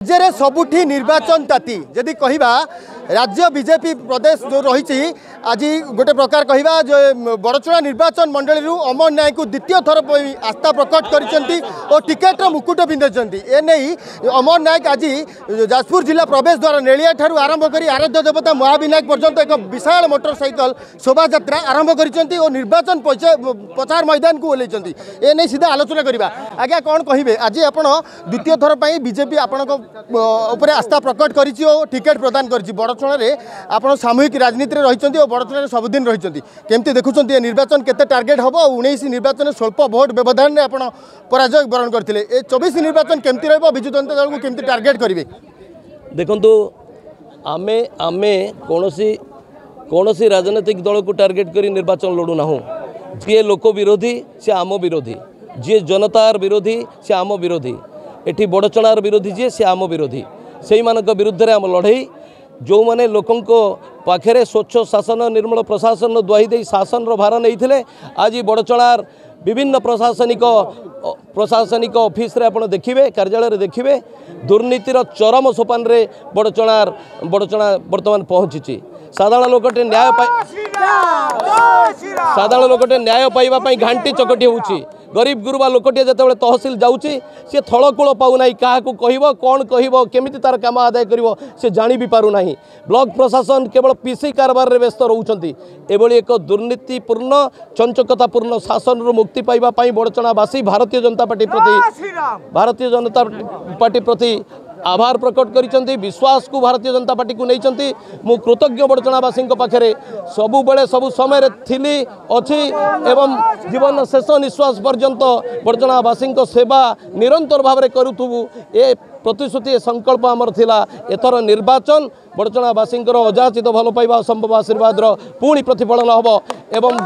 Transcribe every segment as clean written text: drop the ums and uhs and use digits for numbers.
राज्य सबुठी निर्वाचन ताती जदि कहवा राज्य बीजेपी प्रदेश जो रही आज गोटे प्रकार कहवा जो बड़चुणा निर्वाचन मंडली अमर नायक को द्वितीय थर आस्था प्रकट कर टिकेट्र मुकुट पिंधि एने अमर नायक आज जाजपुर जिला प्रवेश द्वार नेलिया ठारू आरंभ कर आराध्य देवता महाविनायक पर्यंत एक विशाल मोटरसाइकल शोभा यात्रा आरंभ कर निर्वाचन प्रचार मैदान को ओल्लैंट एने सीधा आलोचना करवा आज्ञा कौन कहे आज आप द्वितीय थर पर बीजेपी आपण आस्था प्रकट कर टिकेट प्रदान कर बड़चुणा आप सामूहिक राजनीति रही और बड़चुणा सबुदिन रही केमती देखुं निर्वाचन केते टार्गेट हम 19 निर्वाचन स्वल्प भोट व्यवधान में आप पराजय वरण करते 24 निर्वाचन केमती रहिबो विजु जनता दल को केमती टार्गेट करेंगे देखंतु आमे आमे कोनोसी राजनीतिक दल को टार्गेट करी निर्वाचन लड़ू ना जी लोक विरोधी से आम विरोधी जी जनतार विरोधी से आम विरोधी एठी बड़चणार विरोधी जी से आम विरोधी से विरुद्ध में आम लड़ई जो माने लोकों पाखे स्वच्छ शासन निर्मल प्रशासन दुआई दे शासन भार नहीं आज बड़चणार विभिन्न प्रशासनिक ऑफिस रे आपण देखिबे कार्यालय देखिबे दुर्नीतिर चरम सोपान रे बड़चणा वर्तमान पहुंची साधारण लोकटे न्याय पाइबा घांटी चकटी होउची गरीब गुरुबा लोकटे जते तहसिल जाउची से थलकूल पाउना क्या कह कौन कह केमिति तार काम आदाय करिवो से जानी भी पारु नाही ब्लॉक प्रशासन केवल पीसी कारबार रे व्यस्त रहउचंती एबोली एक दुर्नीतिपूर्ण चंचकतापूर्ण शासन रु मुक्ति पाइबा पई बड़चणावासी भारतीय जनता पार्टी प्रति आभार प्रकट करिसंती विश्वास को भारतीय जनता पार्टी को नहीं मु कृतज्ञ बड़चणावासी पाखे सबु बेले सबु समय थिली अच्छी एवं जीवन शेष निश्वास पर्यंत बड़चणावासी सेवा निरंतर भाव में करूथुबु ए प्रतिश्रुति संकल्प आमर थिला एथर निर्वाचन बड़चणावासी अजाचित भल पाइबा असंभव आशीर्वाद पुणी प्रतिफलन हम एवं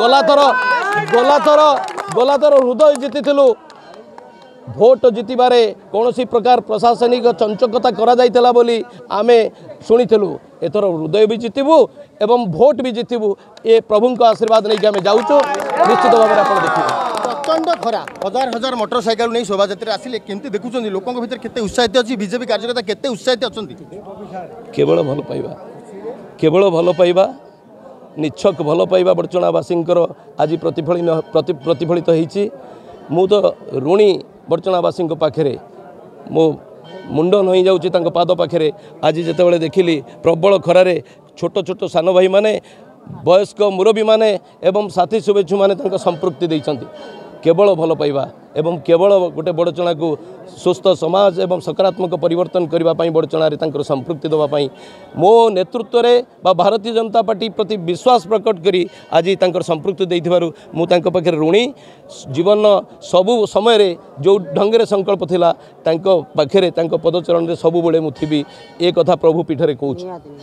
गलाथर हृदय जीति भोट जितबारे कौन प्रकार प्रशासनिक चंचकता करा जाइतला बोली आमे शुणीलु एथर हृदय भी जितबू एवं भोट भी जितबू ए प्रभु आशीर्वाद नहीं आम जाऊँ निश्चित भाव में आप देखिए प्रचंड खरा हजार हजार मोटरसाइकेल नहीं शोभा यात्रा आसिले केमती देखुं लोकों भीतर केते उत्साहित अच्छी बीजेपी कार्यकर्ता केते उत्साहित अच्छा केवल भल पाइबा निछक भल पाइबा बड़चणावासी आज प्रतिफलित होती मु तो ऋणी बड़चणावासी पाखे मो मुंड नई जाऊँगी पाद पाखे आज जिते देखिली प्रबल खरारे छोट छोट सान भाई माने वयस्क मुरबी माने एवं साथी शुभेच्छु माने संपृक्ति देइछंती केवल भल पाइबा एवं केवल गोटे बड़चणा को सुस्थ समाज एवं सकारात्मक परिवर्तन करने बड़चणार संपृक्ति देवाई मो नेतृत्व में बा भारतीय जनता पार्टी प्रति विश्वास प्रकट करी आज संपृक्ति देइथिबारु मु तांको पाखे ऋणी जीवन सबु समय जो ढंग से संकल्प थिला तांको पाखे पदचरण में सबु बेले मु थिबी ए कथा प्रभु पीठरे कहूँ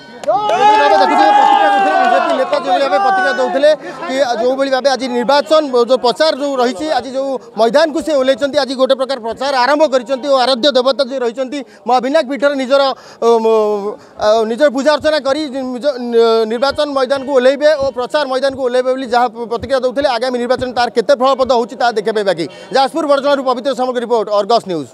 नेता जो प्रतिक्रिया दौले कि जो भाव आज निर्वाचन जो प्रचार जो रही आज जो मैदान को से ओल्लैंट आज गोटे प्रकार प्रचार आरंभ कर आराध्य देवता जो रही महाविनायक पीठर निजर पूजा अर्चना कर निर्वाचन मैदान को ओल्लैबे और प्रचार मैदान को ओल्लैबे बोली जहाँ प्रतिक्रिया दौले आगामी निर्वाचन तार केते फलप्रद होची ता देखा बाकी जाजपुर बड़चणारू पवित्र सामक रिपोर्ट अर्गस न्यूज।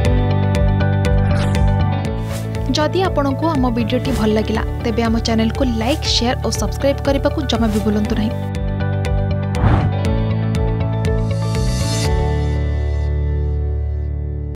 जदि आपंक आम भिडी भल लगा तेब आम चैनल को लाइक शेयर और सब्सक्राइब करने को जमा भी भूलु नहीं।